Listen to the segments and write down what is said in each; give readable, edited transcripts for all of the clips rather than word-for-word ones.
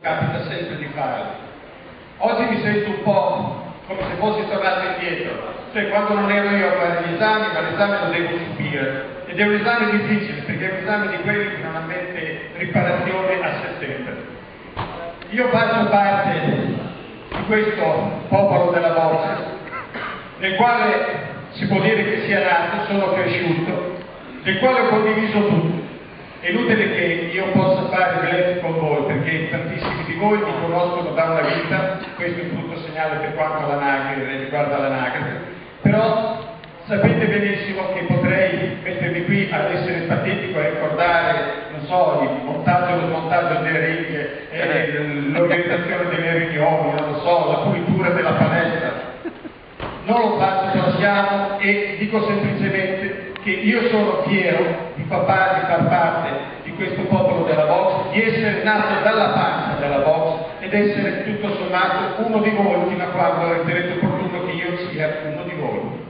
capita sempre di farlo. Oggi mi sento un po' come se fossi tornato indietro, cioè quando non ero io a fare gli esami, ma l'esame lo devo subire, ed è un esame difficile, perché è un esame di quelli che non ammette riparazione a settembre. Io faccio parte di questo popolo della voce, nel quale si può dire che sia nato, sono cresciuto, del quale ho condiviso tutto. È inutile che io possa fare bluff con voi, perché tantissimi di voi mi conoscono da una vita, questo è un brutto segnale per quanto riguarda l'anagrafe, però sapete benissimo che potrei mettermi qui ad essere patetico e ricordare, non so, il montaggio e lo smontaggio delle righe, l'organizzazione delle riunioni, non lo so, la pulitura della palestra. Non lo faccio, passiamo, e dico semplicemente che io sono fiero di far parte di questo popolo della Vox, di essere nato dalla pancia della Vox ed essere tutto sommato uno di voi fino a quando riterrete opportuno che io sia uno di voi.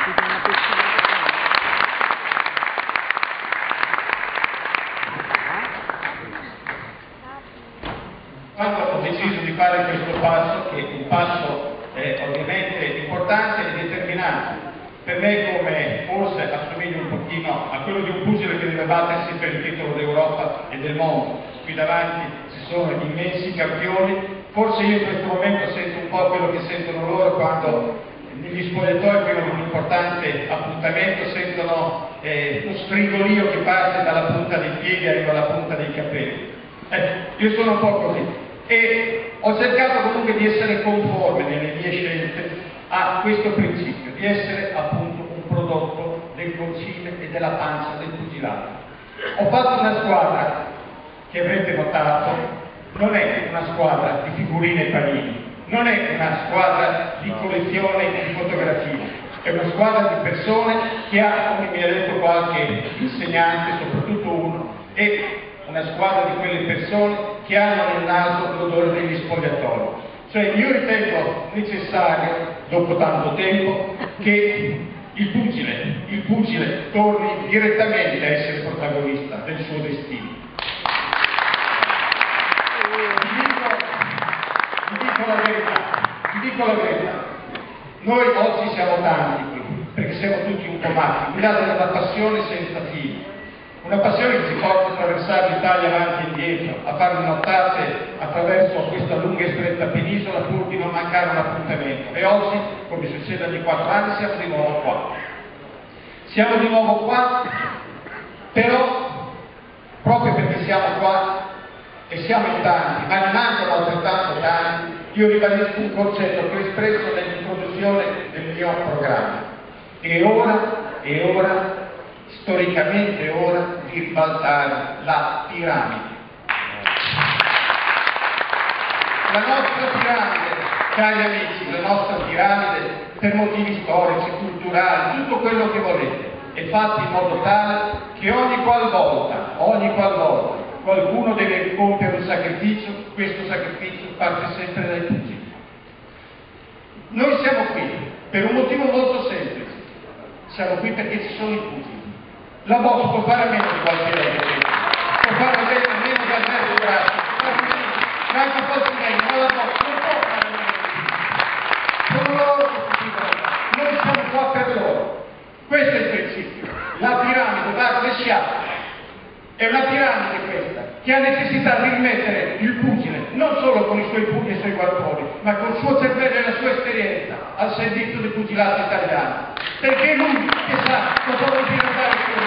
Quando ho deciso di fare questo passo, che è un passo ovviamente importante e determinante, per me come forse assomiglia un pochino a quello di un pugile che deve battersi per il titolo d'Europa e del mondo. Qui davanti ci sono immensi campioni, forse io in questo momento sento un po' quello che sentono loro quando negli spogliatoi, prima di un importante appuntamento, sentono lo stringolio che parte dalla punta dei piedi e arriva alla punta dei capelli. Io sono un po' così e ho cercato comunque di essere conforme nelle mie scelte a questo principio, di essere appunto un prodotto del concime e della pancia del pugilato. Ho fatto una squadra che avrete notato, non è una squadra di figurine e panini, non è una squadra di collezione di fotografie, è una squadra di persone che ha, come mi ha detto qualche insegnante, soprattutto uno, è una squadra di quelle persone che hanno nel naso l'odore degli spogliatoi. Cioè io ritengo necessario, dopo tanto tempo, che il pugile torni direttamente a essere protagonista del suo destino. Vi dico la verità, noi oggi siamo tanti qui, perché siamo tutti un po' matti, guidati da una passione senza fine. Una passione che ci porta a attraversare l'Italia avanti e indietro, a fare nottate attraverso questa lunga e stretta penisola pur di non mancare un appuntamento. E oggi, come succede ogni 4 anni, siamo di nuovo qua. Siamo di nuovo qua, però, proprio perché siamo qua e siamo in tanti, ma ne mancano altrettanto tanti, io ribadisco un concetto che ho espresso nell'introduzione del mio programma. È ora, storicamente è ora di ribaltare la piramide. La nostra piramide, cari amici, la nostra piramide, per motivi storici, culturali, tutto quello che volete, è fatta in modo tale che ogni qualvolta qualcuno deve compiere un sacrificio, questo sacrificio parte sempre dai pugili. Noi siamo qui per un motivo molto semplice, siamo qui perché ci sono i pugili. La Vox può fare meno di qualche può fare meno di Alberto Grassi, ma anche forse meglio, ma la Vox non può fare meno di sono loro che si dicono, noi siamo qua per loro. Questo è il principio. La piramide va rovesciata. È una piramide questa, che ha necessità di rimettere il pugile, non solo con i suoi pugni e i suoi guantoni, ma con il suo cervello e la sua esperienza al servizio del pugilato italiano. Perché è lui che sa cosa vuol dire andare su.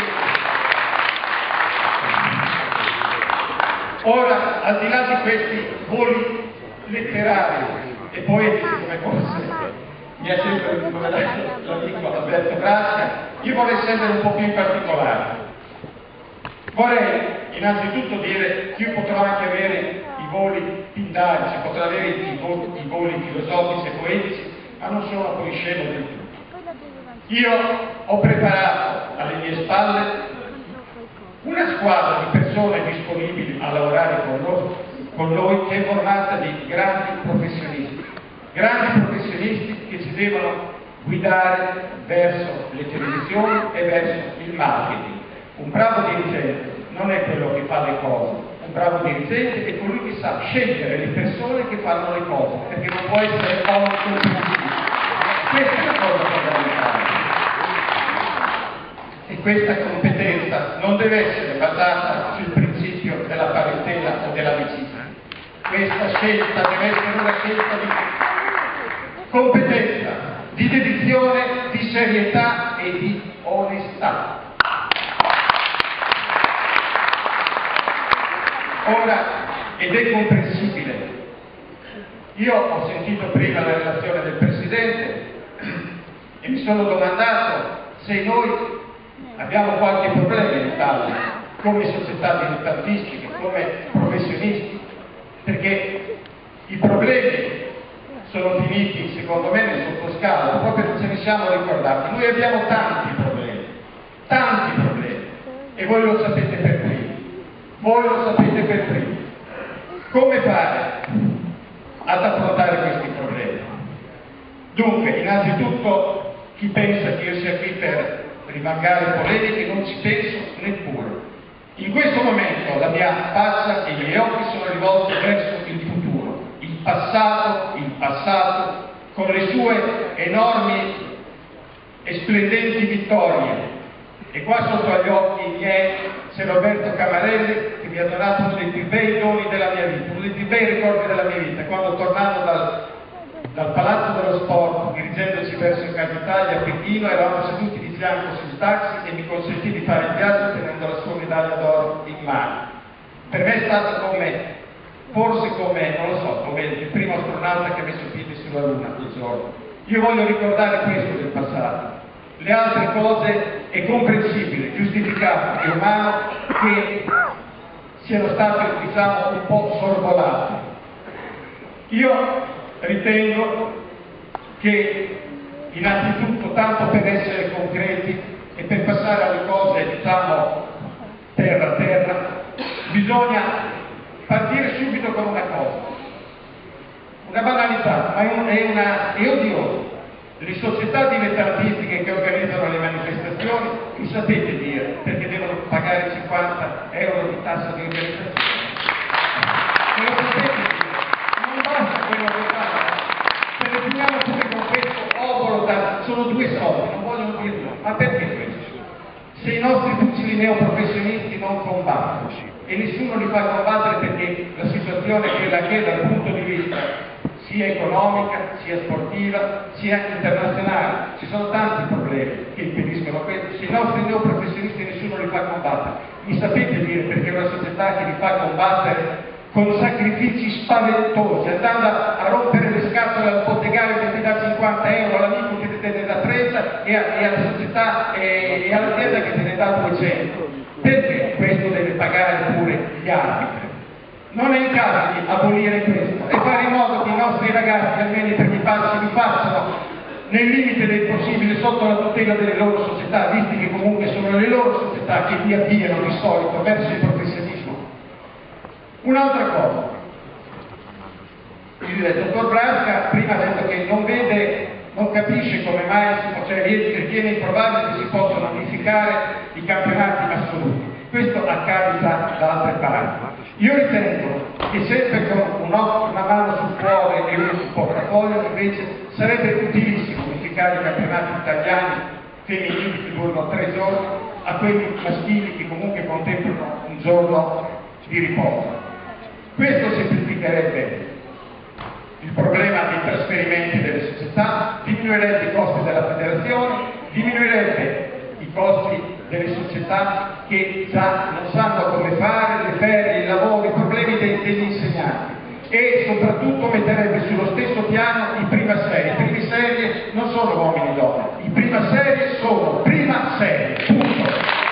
Ora, al di là di questi voli letterari e poetici, come forse mi ha sempre ricordato l'amico Alberto Grassi, io vorrei essere un po' più in particolare. Vorrei innanzitutto dire che io potrò anche avere i voli pindarici, potrò avere i voli filosofici e poetici, ma non sono poi scemo del tutto. Io ho preparato alle mie spalle una squadra di persone disponibili a lavorare con noi che è formata di grandi professionisti che ci devono guidare verso le televisioni e verso il marketing. Un bravo dirigente non è quello che fa le cose, un bravo dirigente è colui che sa scegliere le persone che fanno le cose, perché non può essere onnicomprensivo. Questa è la cosa fondamentale. E questa competenza non deve essere basata sul principio della parentela o dell'amicizia. Questa scelta deve essere una scelta di competenza, di dedizione, di serietà e di onestà. Ora, ed è comprensibile, io ho sentito prima la relazione del Presidente e mi sono domandato se noi abbiamo qualche problema in Italia, come società dilettantistiche, come professionisti, perché i problemi sono finiti, secondo me, nel sottoscala, proprio non ce ne siamo ricordati. Noi abbiamo tanti problemi, e voi lo sapete per primi. Voi lo sapete per primi. Come fare ad affrontare questi problemi? Dunque, innanzitutto, chi pensa che io sia qui per rimangare polemiche non ci penso neppure. In questo momento la mia faccia e i miei occhi sono rivolti verso il futuro, il passato con le sue enormi e splendenti vittorie. E qua sotto agli occhi miei c'è Roberto Camarelli, che mi ha donato uno dei più bei doni della mia vita, uno dei più bei ricordi della mia vita, quando tornando dal Palazzo dello Sport, dirigendoci verso Casa Italia a Pechino, eravamo seduti di fianco sul taxi e mi consentì di fare il viaggio tenendo la sua medaglia d'oro in mano. Per me è stato forse come, non lo so, come il primo astronauta che ha messo piede sulla Luna quel giorno. Io voglio ricordare questo del passato. Le altre cose è comprensibile, giustificato e umano che siano state, diciamo, un po' sorvolate. Io ritengo che innanzitutto, tanto per essere concreti e per passare alle cose, diciamo, terra a terra, bisogna partire subito con una cosa, una banalità, ma è odioso. Le società dilettantistiche che organizzano le manifestazioni, vi sapete dire perché devono pagare 50 euro di tassa di organizzazione? Me lo sapete dire? Non basta quello che fanno. Se ne finiamo pure con questo obolo, sono 2 soldi, non vogliono dirlo. Ma perché questo? Se i nostri fucili neoprofessionisti non combattono, e nessuno li fa combattere perché la situazione è quella che è dal punto di vista sia economica, sia sportiva, sia internazionale. Ci sono tanti problemi che impediscono questo. Se i nostri neoprofessionisti nessuno li fa combattere, mi sapete dire perché è una società che li fa combattere con sacrifici spaventosi, andando a rompere le scatole al bottegaio che ti dà 50 euro, all'amico che te ne dà 30 e alla società e all'azienda che te ne dà 200. Perché questo deve pagare pure gli arbitri? Non è il caso di abolire questo e fare in modo che i nostri ragazzi, almeno i primi passi, li facciano nel limite del possibile sotto la tutela delle loro società, visti che comunque sono le loro società che li avviano di solito verso il professionismo. Un'altra cosa, il dottor Brasca prima ha detto che non capisce come mai, cioè ritiene improbabile che si possano unificare i campionati assoluti. Questo accade già da altre parti. Io ritengo che sempre con una mano sul cuore e uno sul portafoglio invece sarebbe utilissimo unificare i campionati italiani femminili che durano 3 giorni a quelli maschili che comunque contemplano un giorno di riposo. Questo semplificherebbe il problema dei trasferimenti delle società, diminuirebbe i costi della federazione, diminuirebbe i costi delle società che già non sanno come fare, le ferie, i lavori, i problemi degli insegnanti, e soprattutto metterebbe sullo stesso piano i prima serie. I primi serie non sono uomini e donne, i prima serie sono prima serie, punto.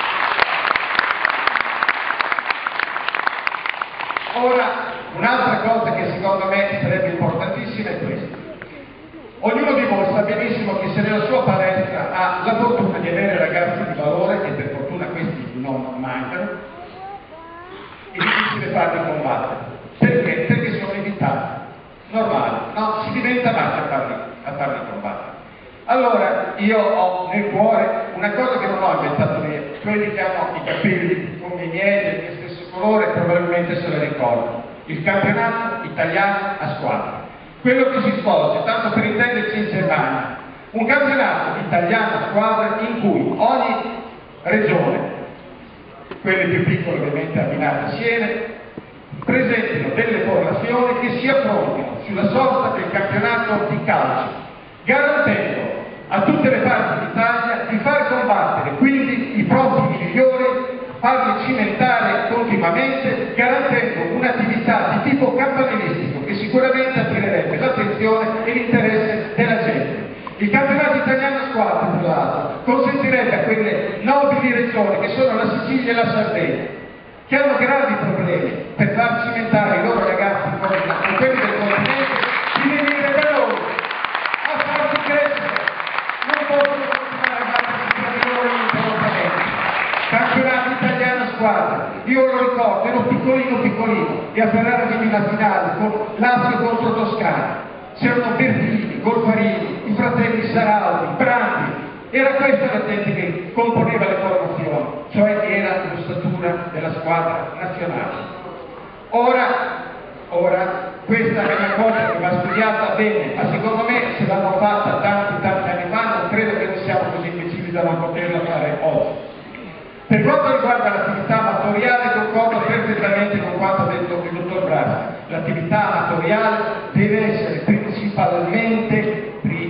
Ora, un'altra cosa che secondo me sarebbe importantissima è questa. Ognuno di voi sa benissimo che se nella sua palestra ha la fortuna di avere ragazzi di valore, e per fortuna questi non mancano, è difficile farli combattere. Perché? Perché sono evitati. Normale. No, si diventa matti a farli combattere. Allora, io ho nel cuore una cosa che non ho inventato io, quelli che hanno i capelli come i miei, del mio stesso colore, onore probabilmente se lo ricordano, il campionato italiano a squadre. Quello che si svolge, tanto per intenderci, in Germania, un campionato italiano a squadre in cui ogni regione, quelle più piccole ovviamente abbinate assieme, presentino delle formazioni che si affrontino sulla sorta del campionato di calcio, garantendo a tutte le parti d'Italia di far combattere quindi i propri migliori, farli cimentare continuamente, garantendo un'attività di tipo campanilistico che sicuramente attirerebbe l'attenzione e l'interesse della gente. Il campionato italiano a squadre, tra l'altro, consentirebbe a quelle nobili regioni che sono la Sicilia e la Sardegna, che hanno gravi problemi per far cimentare i loro ragazzi con quelli del continente, di venire da noi a farsi crescere. Non possono continuare a battersi tra di loro ininterrottamente. Campionato italiano a squadre, io lo ricordo, ero piccolino e a Ferrara vinni una finale con Lazio contro Toscana. C'erano Bertini, Golfarini, i fratelli Saraldi, Brandi. Era questa la gente che componeva le formazioni, cioè era l'ossatura della squadra nazionale. Ora, questa è una cosa che va studiata bene, ma secondo me se l'hanno fatta tanti anni fa, non credo che noi siamo così imbecilli da non poterla fare oggi. Per quanto riguarda l'attività amatoriale, concordo perfettamente con quanto ha detto il dottor Brasi. L'attività amatoriale deve essere principalmente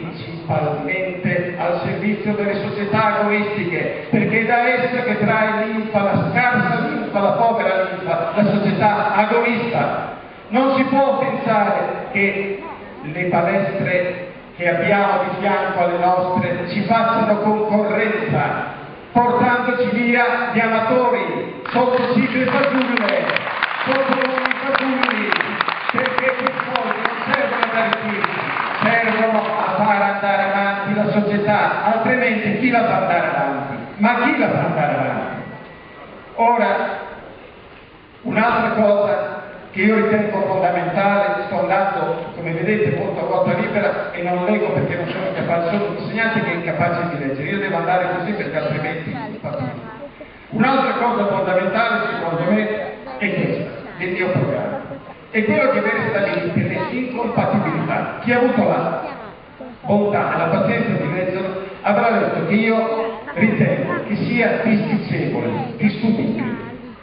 al servizio delle società agonistiche, perché è da essa che trae linfa, la scarsa linfa, la povera linfa, la società agonista. Non si può pensare che le palestre che abbiamo di fianco alle nostre ci facciano concorrenza, portandoci via gli amatori sotto sigle fasulle, sotto nomi fasulli, perché quei soldi non servono ad arricchirsi, servono a far andare avanti la società, altrimenti chi la fa andare avanti? Ma chi la fa andare avanti? Ora, un'altra cosa che io ritengo fondamentale, sto andando, come vedete, molto a ruota libera e non leggo perché non sono capace, sono un insegnante che è incapace di leggere, io devo andare così perché altrimenti faccio. Un'altra cosa fondamentale, secondo me, è questa, del mio programma. È quello che viene stabilito le incompatibilità. Chi ha avuto la bontà e la pazienza di leggerlo avrà detto che io ritengo che sia disdicevole, discutibile,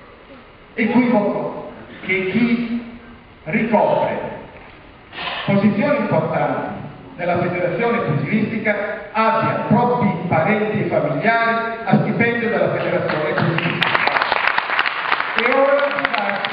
equivoco che chi ricopre posizioni importanti nella federazione pugilistica abbia troppi parenti e familiari a stipendio della federazione pugilistica. E ora si fa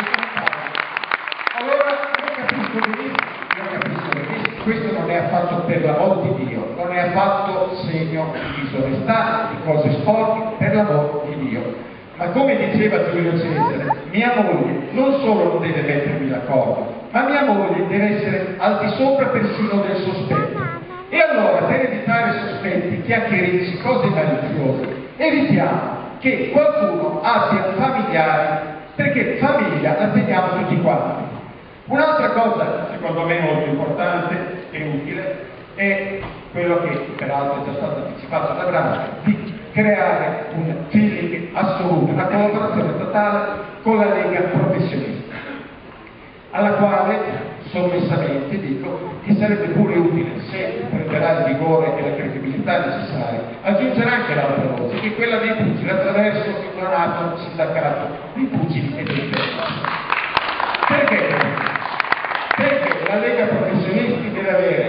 allora io capisco benissimo, questo non è affatto, per l'amor di Dio, non è affatto segno di disonestà, di cose sporche, per l'amor di Dio. Ma come diceva Giulio Cesare, mia moglie non solo non deve mettermi d'accordo, ma mia moglie deve essere al di sopra persino del sospetto. E allora, per evitare sospetti, chiacchiericci, cose maliziose, evitiamo che qualcuno abbia familiari, perché famiglia la teniamo tutti quanti. Un'altra cosa, secondo me molto importante e utile, è quello che peraltro è già stato anticipato da Brasi, di creare un feeling assoluto, una collaborazione totale con la Lega Professionista, alla quale sommessamente dico che sarebbe pure utile, se prenderà il vigore e la credibilità necessaria, aggiungere anche l'altra voce, che è quella dei pugili, attraverso il neonato sindacato dei pugili e dei tennisti. Perché? Perché la Lega Professionisti deve avere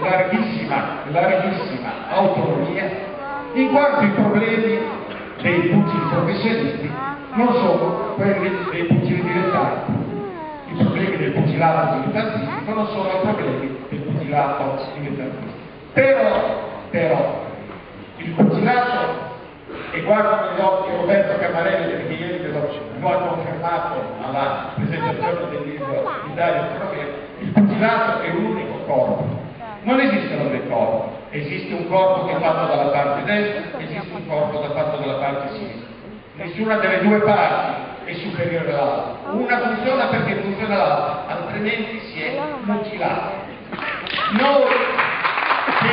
larghissima autonomia, in quanto i problemi dei pugili professionisti non sono quelli dei pugili dilettanti. I problemi del pugilato dilettantistico non sono i problemi del pugilato dilettantistico. Però, il pugilato, e guardo negli occhi Roberto Camarelli perché ieri lo ha confermato alla presentazione del libro di Dario Stromero, il pugilato è un unico corpo. Non esistono due corpi, esiste un corpo che è fatto dalla parte destra, esiste un corpo che è fatto dalla parte sinistra. Nessuna delle due parti è superiore all'altra. Una funziona perché funziona l'altra, altrimenti si è mutilato. Noi che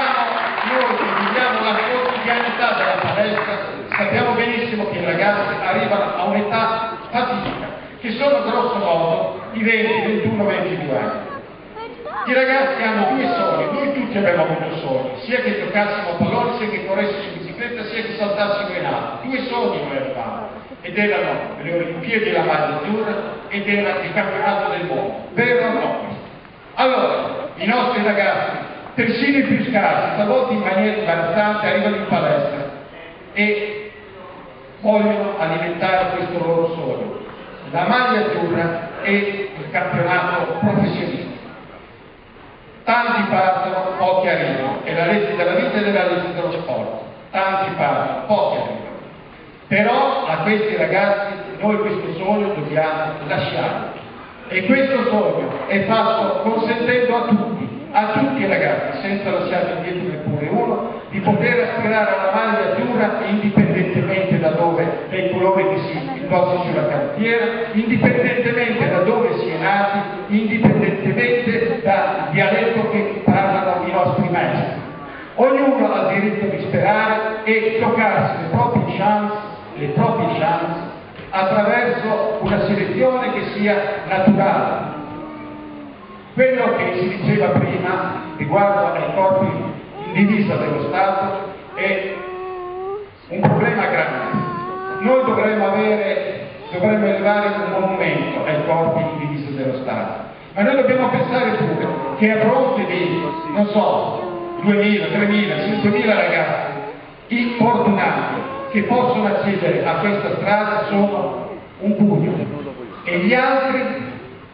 viviamo la quotidianità della palestra sappiamo benissimo che i ragazzi arrivano a un'età fatidica, Ci sono grosso modo i 20, 21, 22 anni. I ragazzi hanno due sogni, noi tutti abbiamo avuto sogni, sia che giocassimo a pallone, sia che corressimo in bicicletta, sia che saltassimo in alto. Due sogni noi avevamo, ed erano le Olimpiadi e la maglia azzurra, ed era il campionato del mondo. Vero o no? Allora, i nostri ragazzi, persino i più scarsi, talvolta in maniera imbarazzante, arrivano in palestra e vogliono alimentare questo loro sogno, la maglia azzurra e il campionato professionistico. Tanti partono, pochi arrivano, è la legge della vita e della legge dello sport. Tanti partono, pochi arrivano. Però a questi ragazzi noi questo sogno dobbiamo lasciarlo. E questo sogno è fatto consentendo a tutti i ragazzi, senza lasciare indietro neppure uno, di poter aspirare alla maglia azzurra indipendentemente da dove, dai colori che si indossa sulla canottiera, indipendentemente da dove si è nati, indipendentemente dal dialetto che parlano i nostri maestri. Ognuno ha il diritto di sperare e giocarsi le proprie chance attraverso una selezione che sia naturale. Quello che si diceva prima riguardo ai corpi in divisa dello Stato è un problema grande. Noi dovremmo elevare un monumento ai corpi in divisa dello Stato, ma noi dobbiamo pensare pure che a fronte di, non so, 2.000, 3.000, 5.000 ragazzi infortunati che possono accedere a questa strada sono un pugno. E gli altri?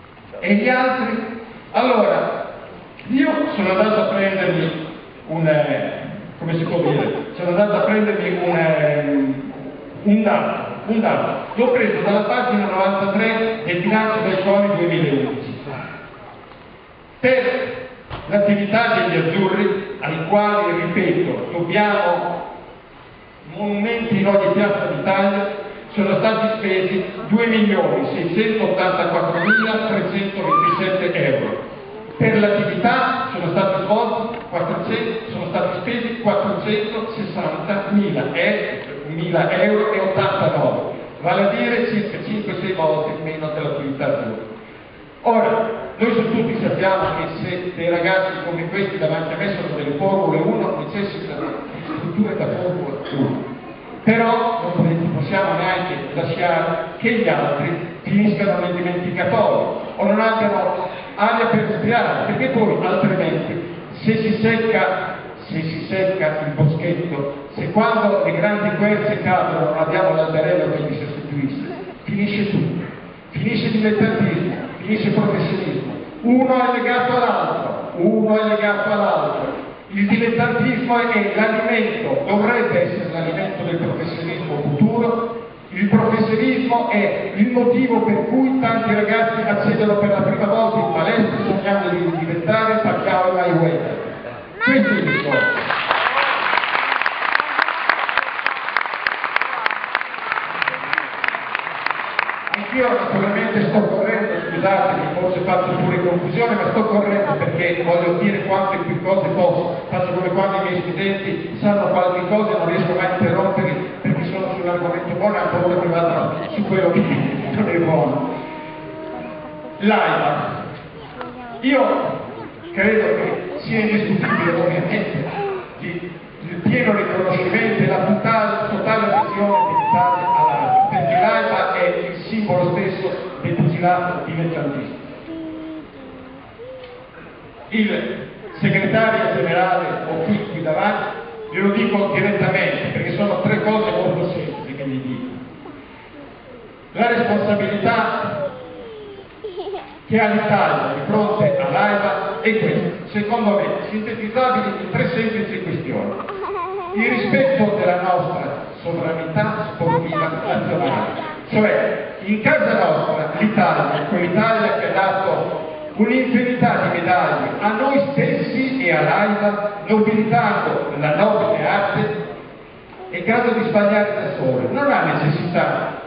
Allora, io sono andato a prendermi un dato. L'ho preso dalla pagina 93 del bilancio del CONI 2011. Per l'attività degli azzurri, ai quali, ripeto, dobbiamo monumenti in ogni piazza d'Italia, sono stati spesi 2.684.327 euro. Per l'attività sono stati spesi 460.000 euro e 89, vale a dire circa 5-6 volte meno dell'attività azzurra. Ora, noi su tutti sappiamo che se dei ragazzi come questi davanti a me sono delle Formule 1, necessitano di strutture da Formula 1. Però non possiamo neanche lasciare che gli altri finiscano nel dimenticatoio o non abbiano aria per respirare, perché poi altrimenti se si secca il boschetto, se quando le grandi querce cadono non abbiamo l'alberello che li sostituisce, finisce tutto, finisce dilettantismo, finisce professionismo, uno è legato all'altro. Il dilettantismo è l'alimento, dovrebbe essere l'alimento del professionismo futuro. Il professionismo è il motivo per cui tanti ragazzi accedono per la prima volta in palestra sognando di diventare Pacquiao e Mayweather. Questo è il discorso. Anch'io naturalmente sto correndo, scusatemi, forse faccio pure confusione, ma sto correndo perché voglio dire quante più cose posso. Faccio come quando i miei studenti sanno qualche cosa e non riesco mai a interromperli perché sono su un argomento buono e ancora che vadano su quello che non è buono. L'AIBA. Io credo che sia indiscutibile ovviamente il pieno riconoscimento e la totale adesione dell'Italia all'AIBA, perché l'AIBA è il simbolo stesso del pugilato dilettantistico. Il segretario generale o qui davanti, glielo dico direttamente perché sono tre cose molto semplici che gli dico. La responsabilità che ha l'Italia di fronte all'AIBA è questa, secondo me, sintetizzabile in tre semplici questioni. Il rispetto della nostra sovranità sportiva nazionale, cioè in casa nostra l'Italia, quell'Italia che ha dato un'infinità di medaglie a noi stessi e all'AIBA, nobilitando la nobile arte, è grado di sbagliare da solo, non ha necessità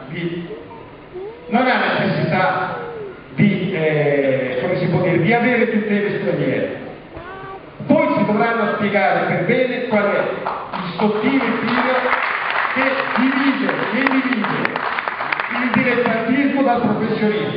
di avere tutele straniere. Poi si dovranno spiegare per bene qual è il sottile filo che divide il dilettantismo dal professionismo.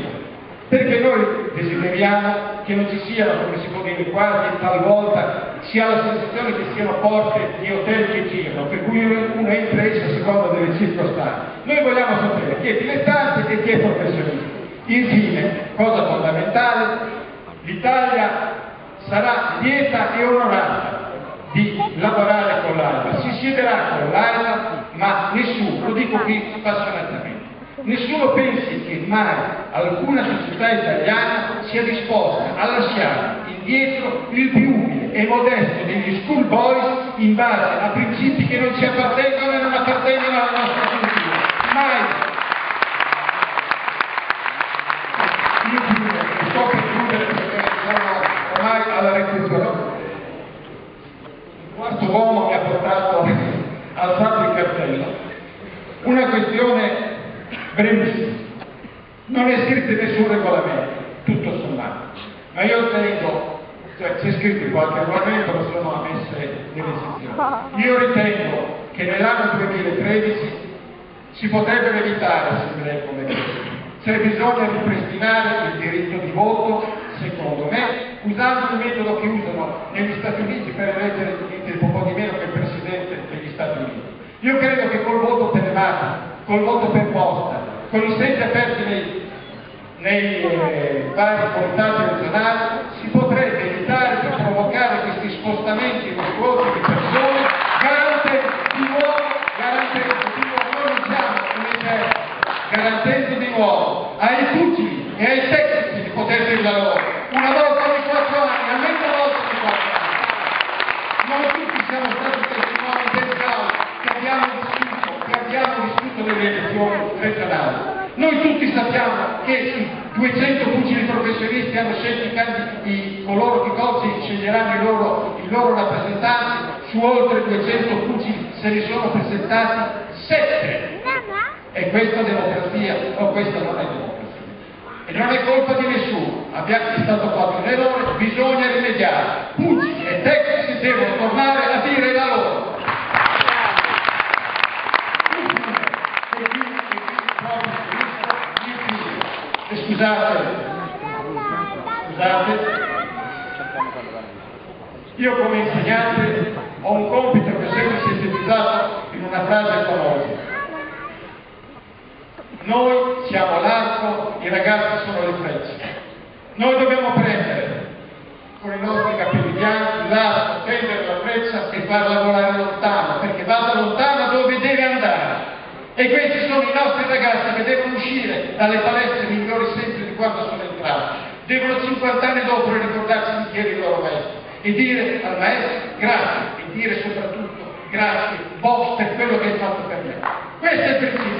noi desideriamo che non ci siano, come si può dire quasi talvolta, si ha la sensazione che siano porte di hotel che girano, per cui uno entra e esce a seconda delle circostanze. Noi vogliamo sapere chi è dilettante e chi è professionista. Infine, cosa fondamentale, l'Italia sarà lieta e onorata di lavorare con l'AIFA, si siederà con l'AIFA, ma nessuno, lo dico qui spassionatamente, nessuno pensi che mai alcuna società italiana sia disposta a lasciare indietro il più umile e modesto degli school boys in base a principi che non ci appartengono e non appartengono alla nostra cultura. Mai! Infine, sto per chiudere perché siamo ormai alla recupero. Il quarto uomo mi ha portato al fatto il cartello. Una questione brevissima. Non è scritto nessun regolamento, tutto sommato, ma io tengo, cioè c'è scritto qualche regolamento, ma sono ammesse delle eccezioni. Io ritengo che nell'anno 2013 si potrebbero evitare assemblee come queste. C'è bisogno di ripristinare il diritto di voto, secondo me, usando il metodo che usano negli Stati Uniti per eleggere un po' di meno che il Presidente degli Stati Uniti. Io credo che col voto telematico, col voto per posta, con i seggi aperti nei vari comitati regionali, si potrebbe evitare di provocare questi spostamenti mostruosi di persone, garantendo di nuovo, noi non siamo un esercito, garantendo di nuovo ai pugili e ai tecnici di poter dire la loro, una volta ogni 4 anni, almeno una volta ogni 4 anni. Noi tutti siamo stati testimoni del caos che abbiamo vissuto nelle elezioni regionali. Noi tutti sappiamo che su 200 pugili professionisti hanno scelto coloro che oggi sceglieranno i loro rappresentanti, su oltre 200 pugili se ne sono presentati 7. È questa democrazia o questa non è democrazia? E non è colpa di nessuno, è stato fatto un errore, bisogna rimediare. Pugili e tecnici devono tornare a dire la loro. Scusate, io come insegnante ho un compito che ho sempre sintetizzato in una frase famosa. Noi siamo l'arco, i ragazzi sono le frecce. Noi dobbiamo prendere con i nostri capelli bianchi l'arco, prendere la freccia e farla volare lontano, perché vada lontano dove deve andare. E questi sono i nostri ragazzi che devono uscire dalle palestre migliori sempre di quando sono entrati. Devono 50 anni dopo ricordarsi di chi era il loro maestro e dire al maestro grazie e dire soprattutto grazie Boss per quello che hai fatto per me. Questo è il principio.